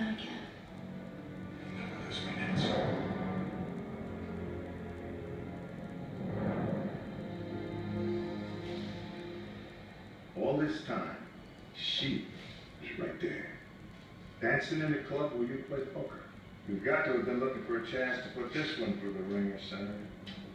that again. Never lose me, Nancy. All this time, she was right there, dancing in the club where you play poker. You've got to have been looking for a chance to put this one through the ringer, Senator.